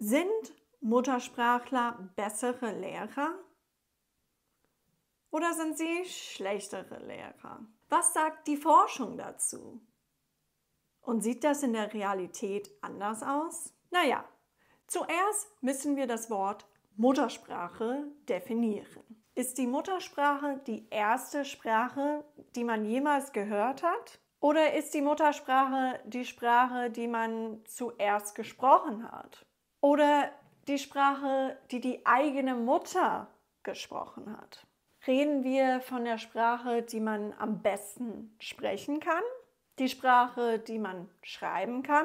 Sind Muttersprachler bessere Lehrer oder sind sie schlechtere Lehrer? Was sagt die Forschung dazu? Und sieht das in der Realität anders aus? Naja, zuerst müssen wir das Wort Muttersprache definieren. Ist die Muttersprache die erste Sprache, die man jemals gehört hat? Oder ist die Muttersprache die Sprache, die man zuerst gesprochen hat? Oder die Sprache, die die eigene Mutter gesprochen hat? Reden wir von der Sprache, die man am besten sprechen kann? Die Sprache, die man schreiben kann?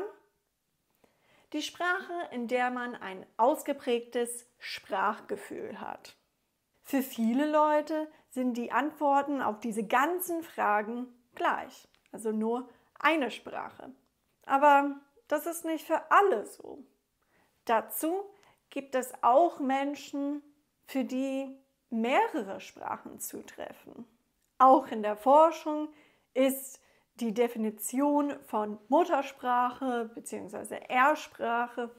Die Sprache, in der man ein ausgeprägtes Sprachgefühl hat? Für viele Leute sind die Antworten auf diese ganzen Fragen gleich, also nur eine Sprache. Aber das ist nicht für alle so. Dazu gibt es auch Menschen, für die mehrere Sprachen zutreffen. Auch in der Forschung ist die Definition von Muttersprache bzw. Erstsprache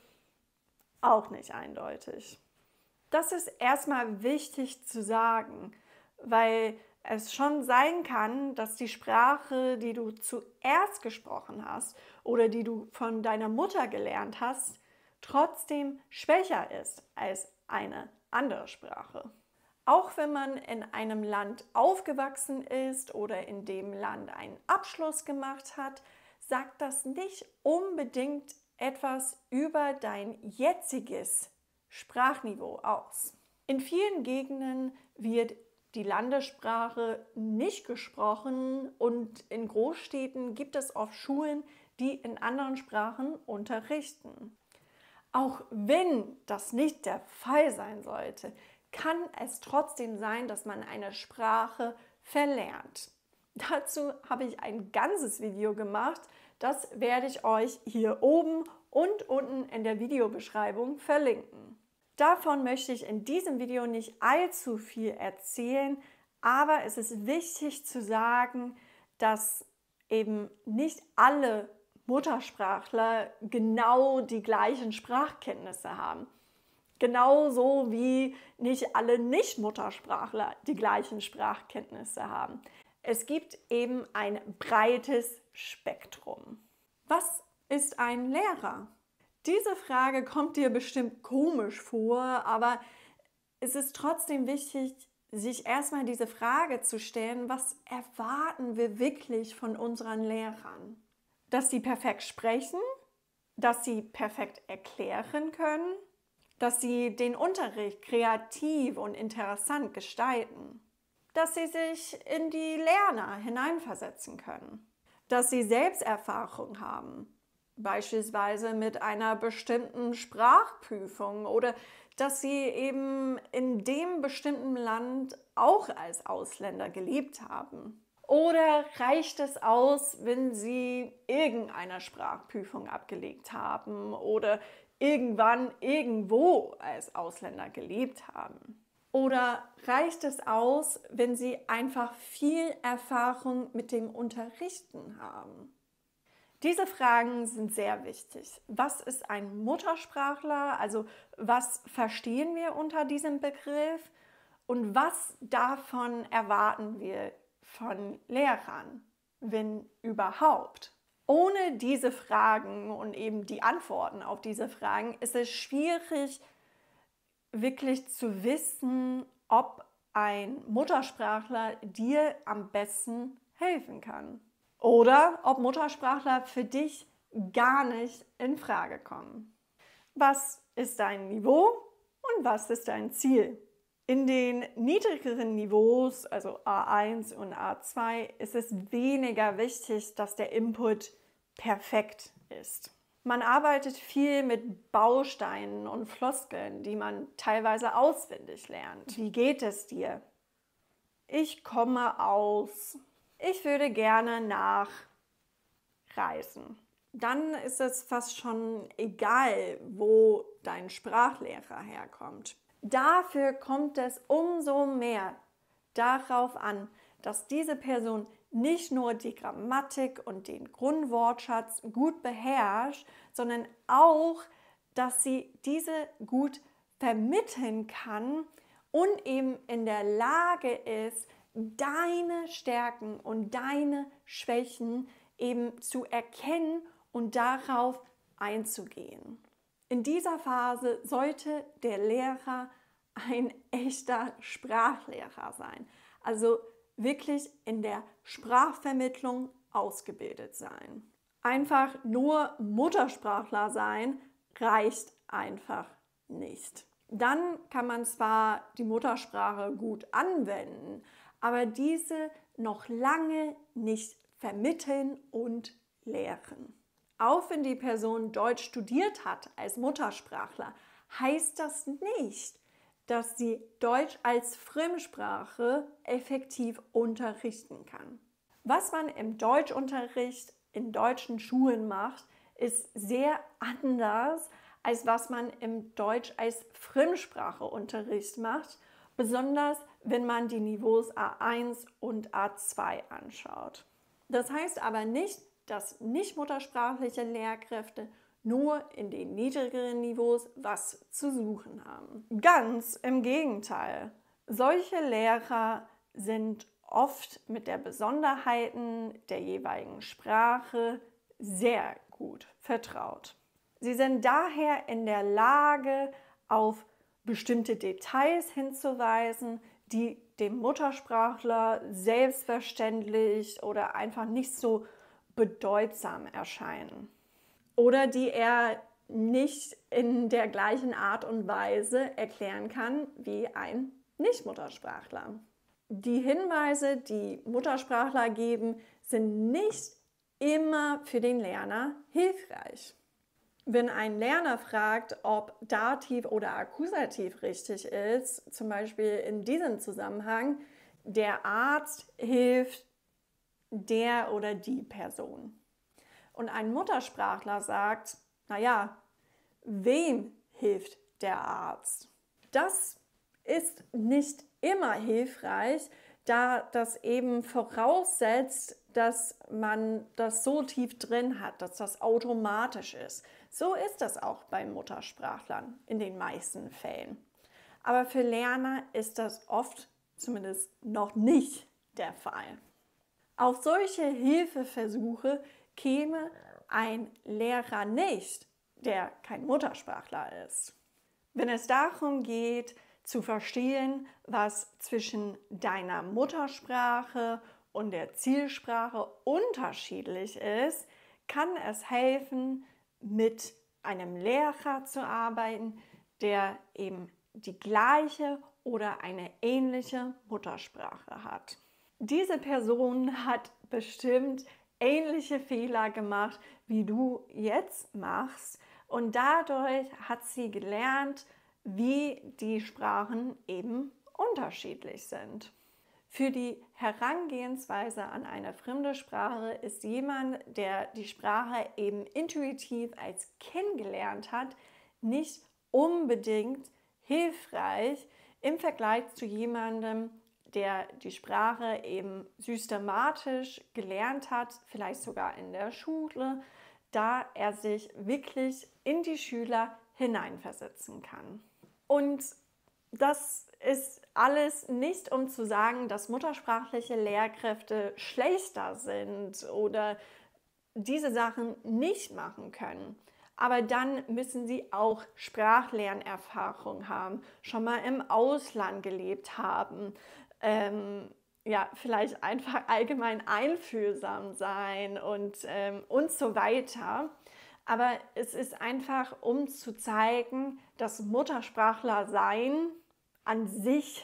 auch nicht eindeutig. Das ist erstmal wichtig zu sagen, weil es schon sein kann, dass die Sprache, die du zuerst gesprochen hast oder die du von deiner Mutter gelernt hast, trotzdem schwächer ist als eine andere Sprache. Auch wenn man in einem Land aufgewachsen ist oder in dem Land einen Abschluss gemacht hat, sagt das nicht unbedingt etwas über dein jetziges Sprachniveau aus. In vielen Gegenden wird die Landessprache nicht gesprochen und in Großstädten gibt es oft Schulen, die in anderen Sprachen unterrichten. Auch wenn das nicht der Fall sein sollte, kann es trotzdem sein, dass man eine Sprache verlernt. Dazu habe ich ein ganzes Video gemacht, das werde ich euch hier oben und unten in der Videobeschreibung verlinken. Davon möchte ich in diesem Video nicht allzu viel erzählen, aber es ist wichtig zu sagen, dass eben nicht alle Muttersprachler genau die gleichen Sprachkenntnisse haben. Genauso wie nicht alle Nicht-Muttersprachler die gleichen Sprachkenntnisse haben. Es gibt eben ein breites Spektrum. Was ist ein Lehrer? Diese Frage kommt dir bestimmt komisch vor, aber es ist trotzdem wichtig, sich erstmal diese Frage zu stellen, was erwarten wir wirklich von unseren Lehrern? Dass sie perfekt sprechen, dass sie perfekt erklären können, dass sie den Unterricht kreativ und interessant gestalten, dass sie sich in die Lerner hineinversetzen können, dass sie Selbsterfahrung haben, beispielsweise mit einer bestimmten Sprachprüfung oder dass sie eben in dem bestimmten Land auch als Ausländer gelebt haben. Oder reicht es aus, wenn sie irgendeine Sprachprüfung abgelegt haben oder irgendwann irgendwo als Ausländer gelebt haben? Oder reicht es aus, wenn sie einfach viel Erfahrung mit dem Unterrichten haben? Diese Fragen sind sehr wichtig. Was ist ein Muttersprachler? Also was verstehen wir unter diesem Begriff? Und was davon erwarten wir von Lehrern, wenn überhaupt? Ohne diese Fragen und eben die Antworten auf diese Fragen ist es schwierig, wirklich zu wissen, ob ein Muttersprachler dir am besten helfen kann. Oder ob Muttersprachler für dich gar nicht in Frage kommen. Was ist dein Niveau und was ist dein Ziel? In den niedrigeren Niveaus, also A1 und A2, ist es weniger wichtig, dass der Input perfekt ist. Man arbeitet viel mit Bausteinen und Floskeln, die man teilweise auswendig lernt. Wie geht es dir? Ich komme aus. Ich würde gerne nachreisen. Dann ist es fast schon egal, wo dein Sprachlehrer herkommt. Dafür kommt es umso mehr darauf an, dass diese Person nicht nur die Grammatik und den Grundwortschatz gut beherrscht, sondern auch, dass sie diese gut vermitteln kann und eben in der Lage ist, deine Stärken und deine Schwächen eben zu erkennen und darauf einzugehen. In dieser Phase sollte der Lehrer ein echter Sprachlehrer sein, also wirklich in der Sprachvermittlung ausgebildet sein. Einfach nur Muttersprachler sein reicht einfach nicht. Dann kann man zwar die Muttersprache gut anwenden, aber diese noch lange nicht vermitteln und lehren. Auch wenn die Person Deutsch studiert hat als Muttersprachler, heißt das nicht, dass sie Deutsch als Fremdsprache effektiv unterrichten kann. Was man im Deutschunterricht in deutschen Schulen macht, ist sehr anders, als was man im Deutsch als Fremdspracheunterricht macht, besonders wenn man die Niveaus A1 und A2 anschaut. Das heißt aber nicht, dass nicht-muttersprachliche Lehrkräfte nur in den niedrigeren Niveaus was zu suchen haben. Ganz im Gegenteil. Solche Lehrer sind oft mit der Besonderheiten der jeweiligen Sprache sehr gut vertraut. Sie sind daher in der Lage, auf bestimmte Details hinzuweisen, die dem Muttersprachler selbstverständlich oder einfach nicht so bedeutsam erscheinen. Oder die er nicht in der gleichen Art und Weise erklären kann wie ein Nicht-Muttersprachler. Die Hinweise, die Muttersprachler geben, sind nicht immer für den Lerner hilfreich. Wenn ein Lerner fragt, ob Dativ oder Akkusativ richtig ist, zum Beispiel in diesem Zusammenhang, der Arzt hilft der oder die Person. Und ein Muttersprachler sagt, naja, wem hilft der Arzt? Das ist nicht immer hilfreich, da das eben voraussetzt, dass man das so tief drin hat, dass das automatisch ist. So ist das auch bei Muttersprachlern in den meisten Fällen. Aber für Lerner ist das oft zumindest noch nicht der Fall. Auf solche Hilfeversuche käme ein Lehrer nicht, der kein Muttersprachler ist. Wenn es darum geht, zu verstehen, was zwischen deiner Muttersprache und der Zielsprache unterschiedlich ist, kann es helfen, mit einem Lehrer zu arbeiten, der eben die gleiche oder eine ähnliche Muttersprache hat. Diese Person hat bestimmt ähnliche Fehler gemacht, wie du jetzt machst, und dadurch hat sie gelernt, wie die Sprachen eben unterschiedlich sind. Für die Herangehensweise an eine fremde Sprache ist jemand, der die Sprache eben intuitiv als kennengelernt hat, nicht unbedingt hilfreich im Vergleich zu jemandem, der die Sprache eben systematisch gelernt hat, vielleicht sogar in der Schule, da er sich wirklich in die Schüler hineinversetzen kann. Und das ist alles nicht, um zu sagen, dass muttersprachliche Lehrkräfte schlechter sind oder diese Sachen nicht machen können. Aber dann müssen sie auch Sprachlernerfahrung haben, schon mal im Ausland gelebt haben, vielleicht einfach allgemein einfühlsam sein und so weiter. Aber es ist einfach, um zu zeigen, dass Muttersprachler sein an sich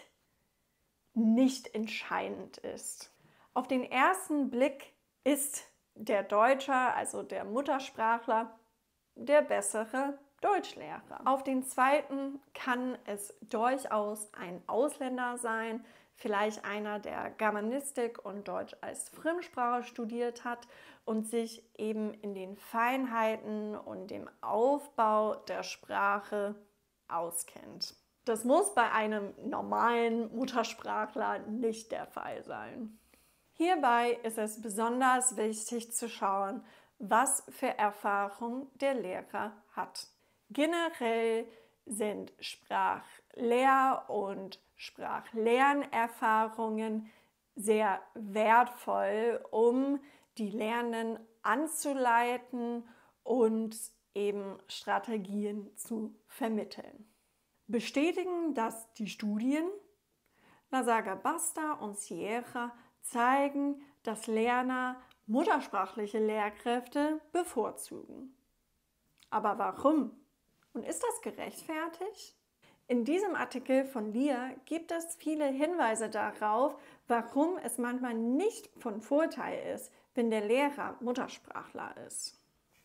nicht entscheidend ist. Auf den ersten Blick ist der Deutscher, also der Muttersprachler, der bessere Deutschlehrer. Auf den zweiten kann es durchaus ein Ausländer sein, vielleicht einer, der Germanistik und Deutsch als Fremdsprache studiert hat und sich eben in den Feinheiten und dem Aufbau der Sprache auskennt. Das muss bei einem normalen Muttersprachler nicht der Fall sein. Hierbei ist es besonders wichtig zu schauen, was für Erfahrung der Lehrer hat. Generell sind Sprachlehr- und Sprachlernerfahrungen sehr wertvoll, um die Lernenden anzuleiten und eben Strategien zu vermitteln. Bestätigen das die Studien? La Sagabasta und Sierra zeigen, dass Lerner muttersprachliche Lehrkräfte bevorzugen. Aber warum? Und ist das gerechtfertigt? In diesem Artikel von Lia gibt es viele Hinweise darauf, warum es manchmal nicht von Vorteil ist, wenn der Lehrer Muttersprachler ist.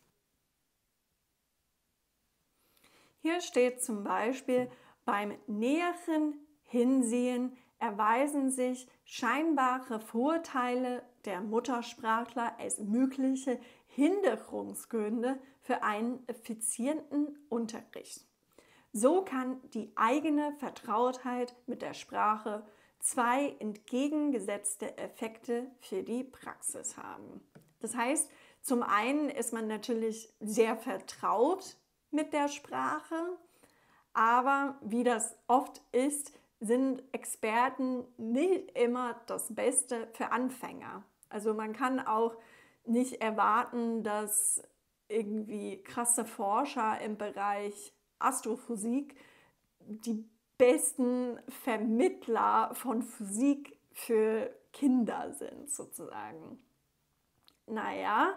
Hier steht zum Beispiel, beim näheren Hinsehen erweisen sich scheinbare Vorteile der Muttersprachler als mögliche Hinderungsgründe für einen effizienten Unterricht. So kann die eigene Vertrautheit mit der Sprache zwei entgegengesetzte Effekte für die Praxis haben. Das heißt, zum einen ist man natürlich sehr vertraut mit der Sprache, aber wie das oft ist, sind Experten nicht immer das Beste für Anfänger. Also man kann auch nicht erwarten, dass irgendwie krasse Forscher im Bereich Astrophysik die besten Vermittler von Physik für Kinder sind, sozusagen. Naja,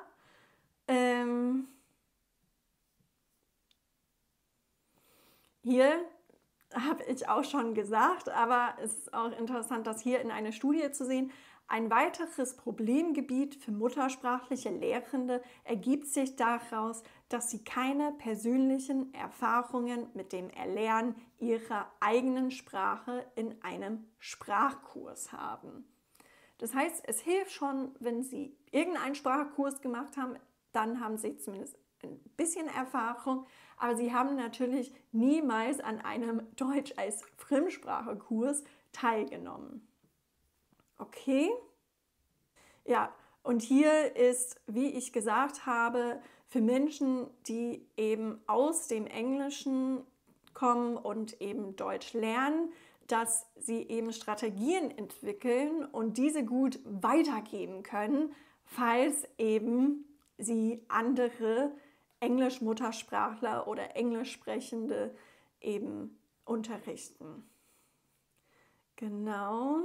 hier habe ich auch schon gesagt, aber es ist auch interessant, das hier in einer Studie zu sehen. Ein weiteres Problemgebiet für muttersprachliche Lehrende ergibt sich daraus, dass sie keine persönlichen Erfahrungen mit dem Erlernen ihrer eigenen Sprache in einem Sprachkurs haben. Das heißt, es hilft schon, wenn Sie irgendeinen Sprachkurs gemacht haben, dann haben Sie zumindest ein bisschen Erfahrung, aber Sie haben natürlich niemals an einem Deutsch als Fremdsprachekurs teilgenommen. Okay? Ja, und hier ist, wie ich gesagt habe, für Menschen, die eben aus dem Englischen kommen und eben Deutsch lernen, dass sie eben Strategien entwickeln und diese gut weitergeben können, falls eben sie andere Englisch-Muttersprachler oder Englischsprechende eben unterrichten. Genau.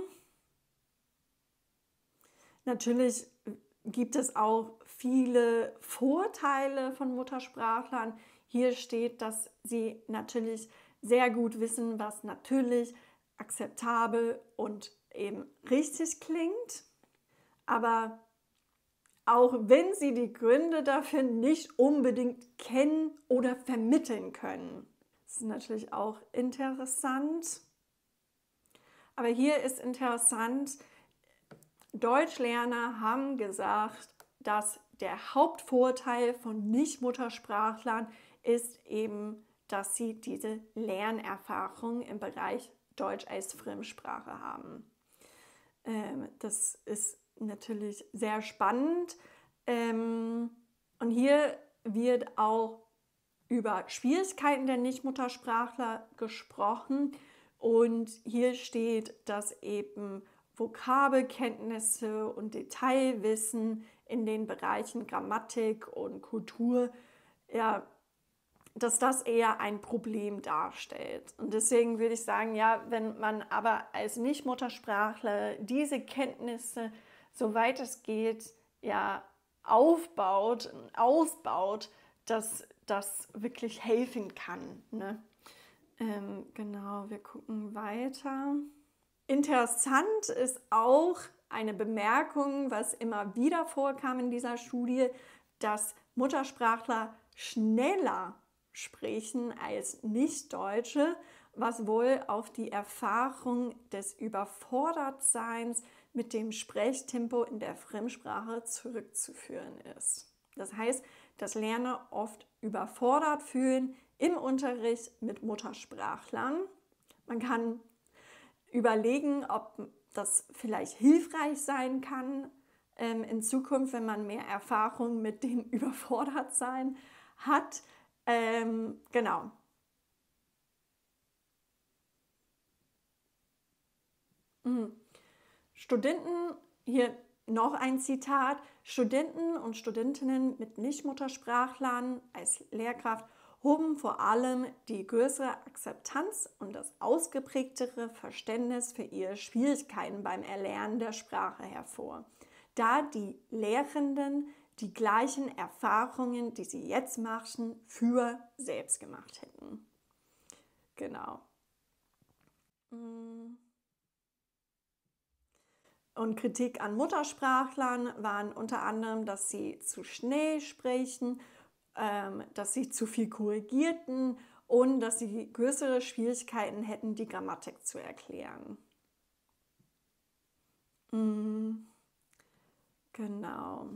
Natürlich gibt es auch viele Vorteile von Muttersprachlern. Hier steht, dass sie natürlich sehr gut wissen, was natürlich akzeptabel und eben richtig klingt. Aber auch wenn sie die Gründe dafür nicht unbedingt kennen oder vermitteln können. Das ist natürlich auch interessant. Aber hier ist interessant, Deutschlerner haben gesagt, dass der Hauptvorteil von Nicht-Muttersprachlern ist eben, dass sie diese Lernerfahrung im Bereich Deutsch als Fremdsprache haben. Das ist natürlich sehr spannend. Und hier wird auch über Schwierigkeiten der Nicht-Muttersprachler gesprochen. Und hier steht, dass eben Vokabelkenntnisse und Detailwissen in den Bereichen Grammatik und Kultur, ja, dass das eher ein Problem darstellt. Und deswegen würde ich sagen, ja, wenn man aber als Nicht-Muttersprachler diese Kenntnisse, soweit es geht, ja, aufbaut und ausbaut, dass das wirklich helfen kann. Ne? Genau, wir gucken weiter. Interessant ist auch eine Bemerkung, was immer wieder vorkam in dieser Studie, dass Muttersprachler schneller sprechen als Nicht-Deutsche, was wohl auf die Erfahrung des Überfordertseins mit dem Sprechtempo in der Fremdsprache zurückzuführen ist. Das heißt, dass Lerner oft überfordert fühlen im Unterricht mit Muttersprachlern. Man kann überlegen, ob das vielleicht hilfreich sein kann in Zukunft, wenn man mehr Erfahrung mit dem Überfordertsein hat. Genau. Studenten, hier noch ein Zitat, Studenten und Studentinnen mit Nichtmuttersprachlern als Lehrkraft hoben vor allem die größere Akzeptanz und das ausgeprägtere Verständnis für ihre Schwierigkeiten beim Erlernen der Sprache hervor, da die Lehrenden die gleichen Erfahrungen, die sie jetzt machen, für selbst gemacht hätten. Genau. Und Kritik an Muttersprachlern waren unter anderem, dass sie zu schnell sprechen, dass sie zu viel korrigierten und dass sie größere Schwierigkeiten hätten, die Grammatik zu erklären. Genau.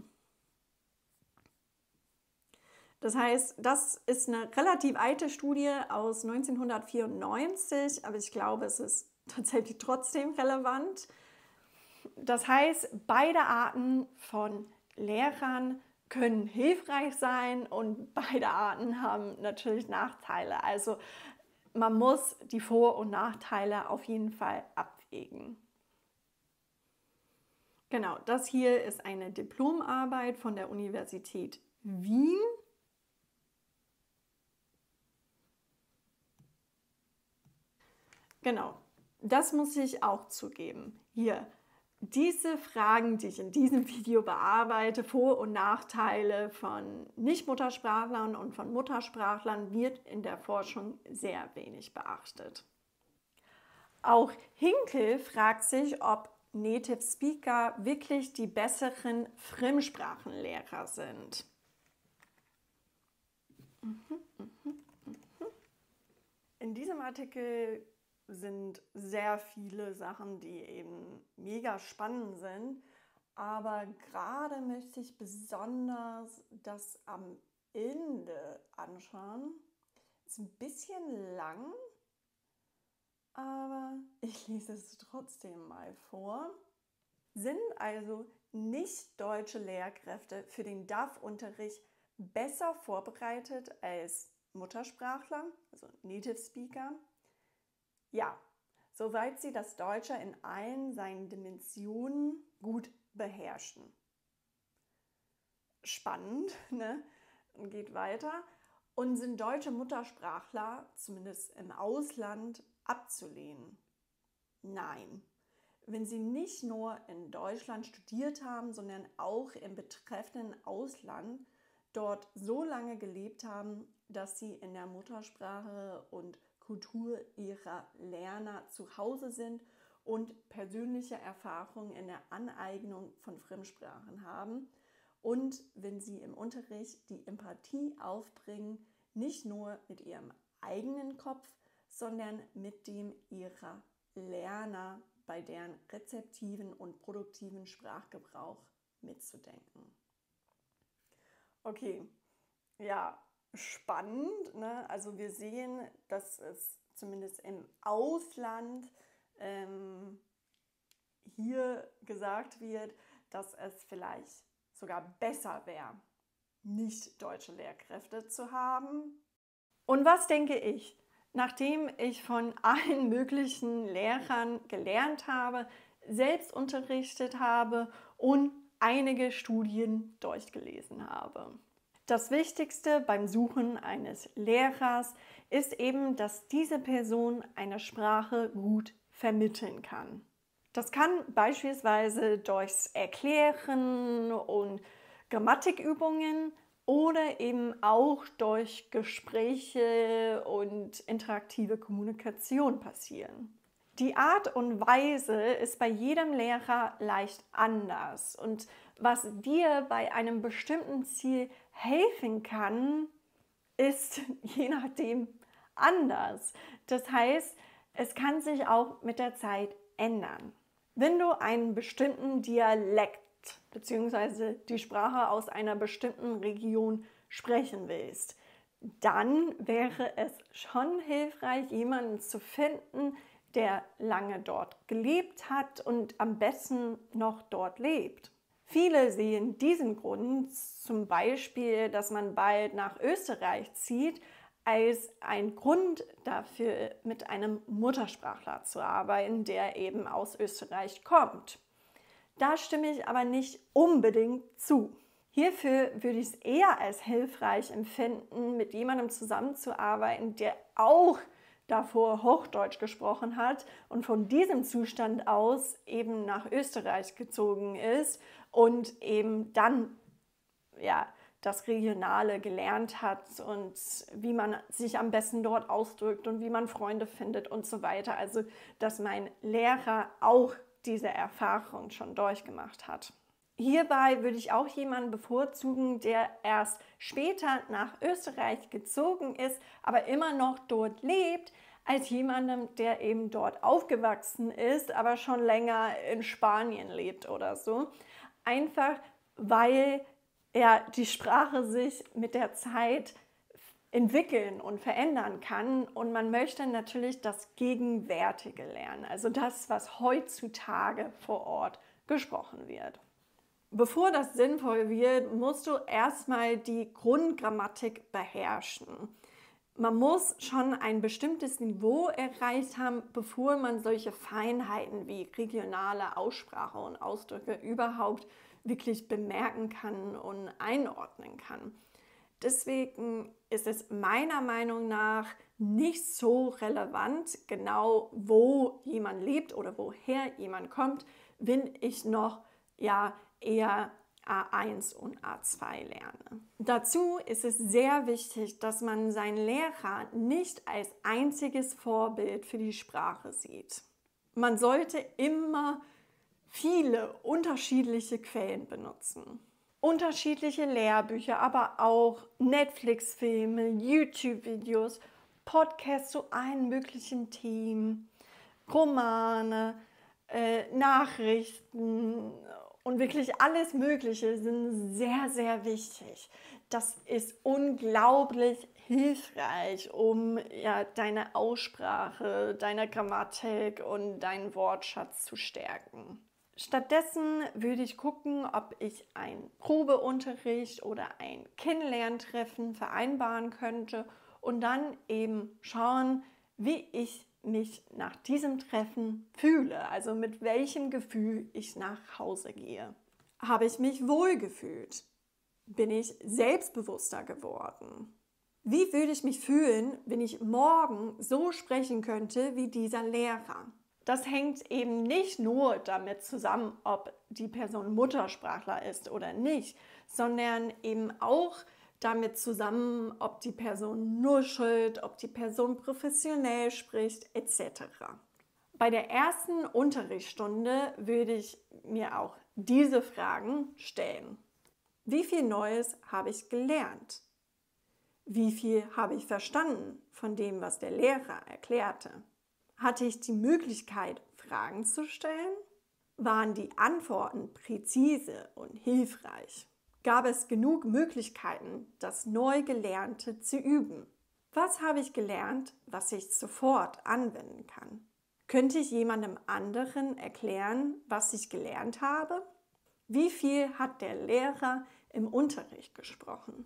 Das heißt, das ist eine relativ alte Studie aus 1994, aber ich glaube, es ist tatsächlich trotzdem relevant. Das heißt, beide Arten von Lehrern können hilfreich sein und beide Arten haben natürlich Nachteile. Also man muss die Vor- und Nachteile auf jeden Fall abwägen. Genau, das hier ist eine Diplomarbeit von der Universität Wien. Genau, das muss ich auch zugeben. Hier, diese Fragen, die ich in diesem Video bearbeite, Vor- und Nachteile von Nichtmuttersprachlern und von Muttersprachlern, wird in der Forschung sehr wenig beachtet. Auch Hinkel fragt sich, ob Native Speaker wirklich die besseren Fremdsprachenlehrer sind. In diesem Artikel sind sehr viele Sachen, die eben mega spannend sind, aber gerade möchte ich besonders das am Ende anschauen. Ist ein bisschen lang, aber ich lese es trotzdem mal vor. Sind also nicht deutsche Lehrkräfte für den DAF-Unterricht besser vorbereitet als Muttersprachler, also Native Speaker? Ja, soweit sie das Deutsche in allen seinen Dimensionen gut beherrschen. Spannend, ne? Und geht weiter. Und sind deutsche Muttersprachler, zumindest im Ausland, abzulehnen? Nein. Wenn sie nicht nur in Deutschland studiert haben, sondern auch im betreffenden Ausland dort so lange gelebt haben, dass sie in der Muttersprache und Kultur ihrer Lerner zu Hause sind und persönliche Erfahrungen in der Aneignung von Fremdsprachen haben und wenn sie im Unterricht die Empathie aufbringen, nicht nur mit ihrem eigenen Kopf, sondern mit dem ihrer Lerner, bei deren rezeptiven und produktiven Sprachgebrauch mitzudenken. Okay, ja, spannend, ne? Also wir sehen, dass es zumindest im Ausland hier gesagt wird, dass es vielleicht sogar besser wäre, nicht deutsche Lehrkräfte zu haben. Und was denke ich? Nachdem ich von allen möglichen Lehrern gelernt habe, selbst unterrichtet habe und einige Studien durchgelesen habe. Das Wichtigste beim Suchen eines Lehrers ist eben, dass diese Person eine Sprache gut vermitteln kann. Das kann beispielsweise durchs Erklären und Grammatikübungen oder eben auch durch Gespräche und interaktive Kommunikation passieren. Die Art und Weise ist bei jedem Lehrer leicht anders und was dir bei einem bestimmten Ziel helfen kann, ist je nachdem anders. Das heißt, es kann sich auch mit der Zeit ändern. Wenn du einen bestimmten Dialekt bzw. die Sprache aus einer bestimmten Region sprechen willst, dann wäre es schon hilfreich, jemanden zu finden, der lange dort gelebt hat und am besten noch dort lebt. Viele sehen diesen Grund, zum Beispiel, dass man bald nach Österreich zieht, als ein Grund dafür, mit einem Muttersprachler zu arbeiten, der eben aus Österreich kommt. Da stimme ich aber nicht unbedingt zu. Hierfür würde ich es eher als hilfreich empfinden, mit jemandem zusammenzuarbeiten, der auch davor Hochdeutsch gesprochen hat und von diesem Zustand aus eben nach Österreich gezogen ist und eben dann das Regionale gelernt hat und wie man sich am besten dort ausdrückt und wie man Freunde findet und so weiter. Also, dass mein Lehrer auch diese Erfahrung schon durchgemacht hat. Hierbei würde ich auch jemanden bevorzugen, der erst später nach Österreich gezogen ist, aber immer noch dort lebt, als jemandem, der eben dort aufgewachsen ist, aber schon länger in Spanien lebt oder so. Einfach weil die Sprache sich mit der Zeit entwickeln und verändern kann und man möchte natürlich das Gegenwärtige lernen, also das, was heutzutage vor Ort gesprochen wird. Bevor das sinnvoll wird, musst du erstmal die Grundgrammatik beherrschen. Man muss schon ein bestimmtes Niveau erreicht haben, bevor man solche Feinheiten wie regionale Aussprache und Ausdrücke überhaupt wirklich bemerken kann und einordnen kann. Deswegen ist es meiner Meinung nach nicht so relevant, genau wo jemand lebt oder woher jemand kommt, wenn ich noch eher A1 und A2 lerne. Dazu ist es sehr wichtig, dass man seinen Lehrer nicht als einziges Vorbild für die Sprache sieht. Man sollte immer viele unterschiedliche Quellen benutzen. Unterschiedliche Lehrbücher, aber auch Netflix-Filme, YouTube-Videos, Podcasts zu allen möglichen Themen, Romane, Nachrichten und wirklich alles Mögliche sind sehr, sehr wichtig. Das ist unglaublich hilfreich, um deine Aussprache, deine Grammatik und deinen Wortschatz zu stärken. Stattdessen würde ich gucken, ob ich einen Probeunterricht oder ein Kennenlerntreffen vereinbaren könnte und dann eben schauen, wie ich mich nach diesem Treffen fühle, also mit welchem Gefühl ich nach Hause gehe. Habe ich mich wohlgefühlt? Bin ich selbstbewusster geworden? Wie würde ich mich fühlen, wenn ich morgen so sprechen könnte wie dieser Lehrer? Das hängt eben nicht nur damit zusammen, ob die Person Muttersprachler ist oder nicht, sondern eben auch damit zusammen, ob die Person nuschelt, ob die Person professionell spricht, etc. Bei der ersten Unterrichtsstunde würde ich mir auch diese Fragen stellen. Wie viel Neues habe ich gelernt? Wie viel habe ich verstanden von dem, was der Lehrer erklärte? Hatte ich die Möglichkeit, Fragen zu stellen? Waren die Antworten präzise und hilfreich? Gab es genug Möglichkeiten, das Neugelernte zu üben? Was habe ich gelernt, was ich sofort anwenden kann? Könnte ich jemandem anderen erklären, was ich gelernt habe? Wie viel hat der Lehrer im Unterricht gesprochen?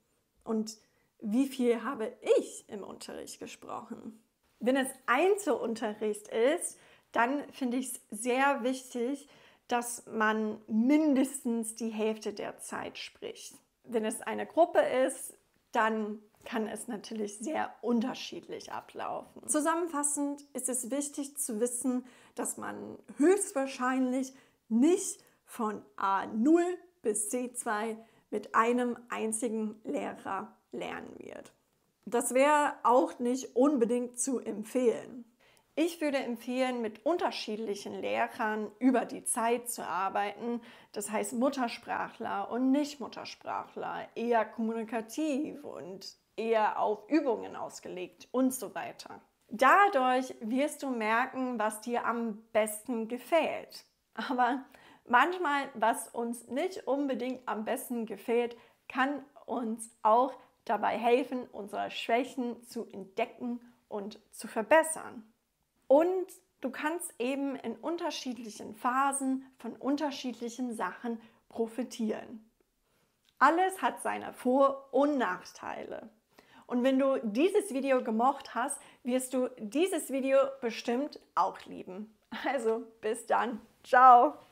Und wie viel habe ich im Unterricht gesprochen? Wenn es Einzelunterricht ist, dann finde ich es sehr wichtig, dass man mindestens die Hälfte der Zeit spricht. Wenn es eine Gruppe ist, dann kann es natürlich sehr unterschiedlich ablaufen. Zusammenfassend ist es wichtig zu wissen, dass man höchstwahrscheinlich nicht von A0 bis C2 mit einem einzigen Lehrer lernen wird. Das wäre auch nicht unbedingt zu empfehlen. Ich würde empfehlen, mit unterschiedlichen Lehrern über die Zeit zu arbeiten, das heißt Muttersprachler und Nicht-Muttersprachler, eher kommunikativ und eher auf Übungen ausgelegt und so weiter. Dadurch wirst du merken, was dir am besten gefällt. Aber manchmal, was uns nicht unbedingt am besten gefällt, kann uns auch dabei helfen, unsere Schwächen zu entdecken und zu verbessern. Und du kannst eben in unterschiedlichen Phasen von unterschiedlichen Sachen profitieren. Alles hat seine Vor- und Nachteile. Und wenn du dieses Video gemocht hast, wirst du dieses Video bestimmt auch lieben. Also bis dann. Ciao.